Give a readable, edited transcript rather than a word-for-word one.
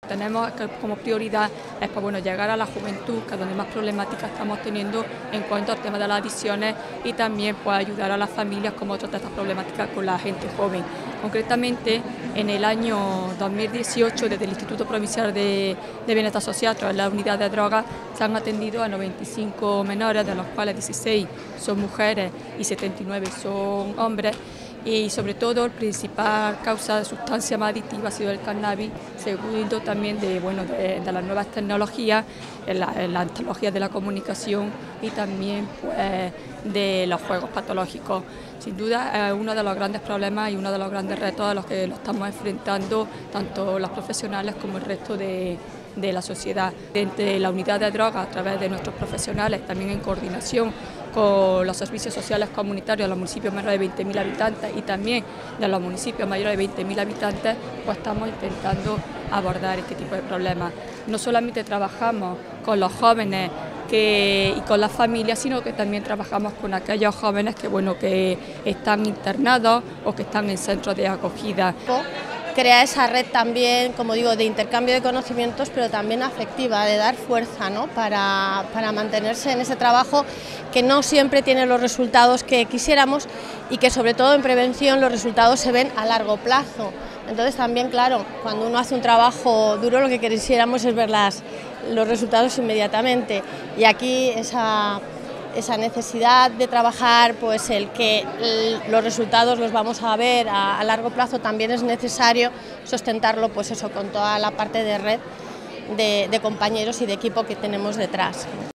Tenemos que, como prioridad es pues, llegar a la juventud, que es donde más problemáticas estamos teniendo en cuanto al tema de las adicciones, y también pues, ayudar a las familias como tratar estas problemáticas con la gente joven. Concretamente, en el año 2018, desde el Instituto Provincial de Bienestar Social, a través de la unidad de drogas, se han atendido a 95 menores, de los cuales 16 son mujeres y 79 son hombres. Y sobre todo, la principal causa de sustancia más adictiva ha sido el cannabis, seguido también de las nuevas tecnologías, las tecnologías de la comunicación y también pues, de los juegos patológicos. Sin duda es uno de los grandes problemas y uno de los grandes retos a los que nos estamos enfrentando tanto los profesionales como el resto de la sociedad. Entre la unidad de drogas, a través de nuestros profesionales, también en coordinación con los servicios sociales comunitarios de los municipios menores de 20.000 habitantes y también de los municipios mayores de 20.000 habitantes, pues estamos intentando abordar este tipo de problemas. No solamente trabajamos con los jóvenes y con las familias, sino que también trabajamos con aquellos jóvenes que están internados o que están en centros de acogida. Crea esa red también, como digo, de intercambio de conocimientos, pero también afectiva, de dar fuerza, ¿no? para mantenerse en ese trabajo que no siempre tiene los resultados que quisiéramos y que sobre todo en prevención los resultados se ven a largo plazo. Entonces también, claro, cuando uno hace un trabajo duro lo que quisiéramos es ver los resultados inmediatamente, y aquí esa necesidad de trabajar, pues el que los resultados los vamos a ver a largo plazo, también es necesario sustentarlo pues eso, con toda la parte de red de compañeros y de equipo que tenemos detrás.